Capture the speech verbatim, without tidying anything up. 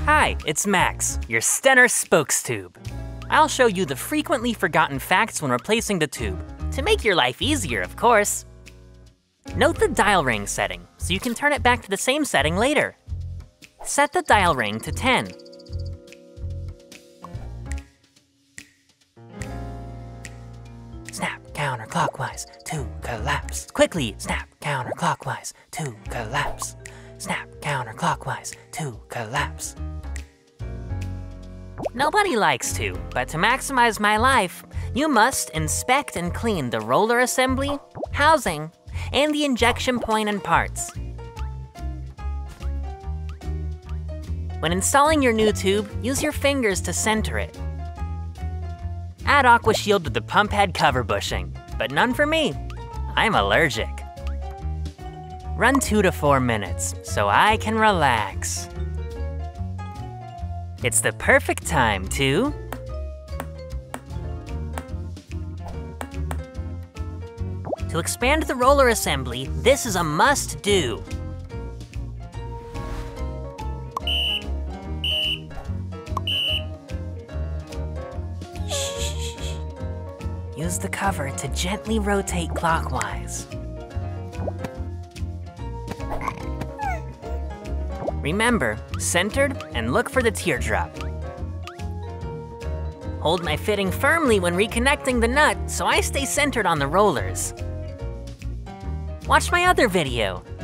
Hi, it's Max, your Stenner spokes tube. I'll show you the frequently forgotten facts when replacing the tube, to make your life easier, of course. Note the dial ring setting, so you can turn it back to the same setting later. Set the dial ring to ten. Snap counterclockwise to collapse. Quickly, snap counterclockwise to collapse. Snap counterclockwise to collapse. Nobody likes to, but to maximize my life, you must inspect and clean the roller assembly, housing, and the injection point and parts. When installing your new tube, use your fingers to center it. Add Aqua Shield to the pump head cover bushing, but none for me. I'm allergic. Run two to four minutes, so I can relax. It's the perfect time to To expand the roller assembly, this is a must-do. Use the cover to gently rotate clockwise. Remember, centered and look for the teardrop. Hold my fitting firmly when reconnecting the nut so I stay centered on the rollers. Watch my other video,